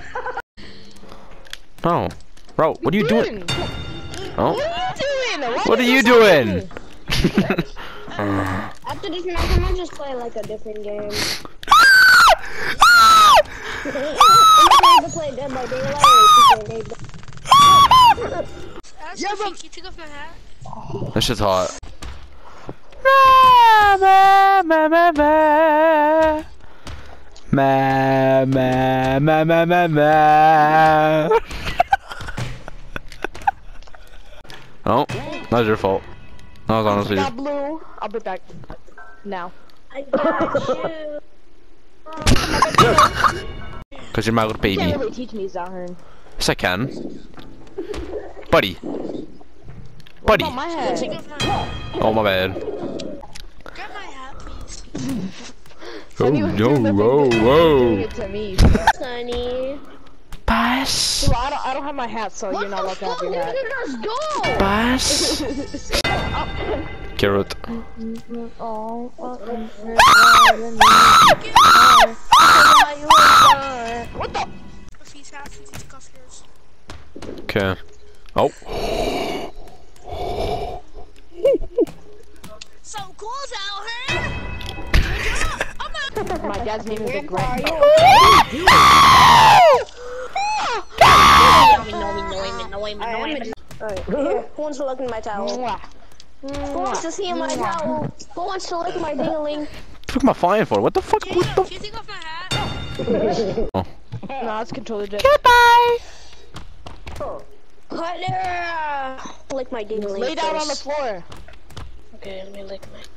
No. Bro, what are you doing? Oh? What are you doing? After this match, I'm gonna just play like a different game. I'm going to play Dead by Daylight or Yeah, bro. Can you take off my hat? This shit's hot. Oh, that was your fault. That was honestly. Got blue. I'll be back now. I got you. Cause you're my little You baby. can't really teach me, Zahern. Yes, I can. Buddy. Buddy. My head. Take off my hat. Oh, my bad. Grab my hat, please. Oh, no, whoa, whoa. It to me. Sunny. Bus. Well, I don't have my hat, so you're not allowed to have your hat. Let's go. Bus. Carrot. What the? If he's hat, since he took off yours. Okay. Oh. So cool, soaR! My dad's name is Big Red. Who wants to look in my towel? Who wants to see in my towel? Who wants to lick my ding-a-ling? What am I flying for? What the fuck? What Can the? you take off my hat? Oh. No, it's controller jet. Goodbye. Lick my ding-a-ling. Lay down on the floor. Okay, let me lick my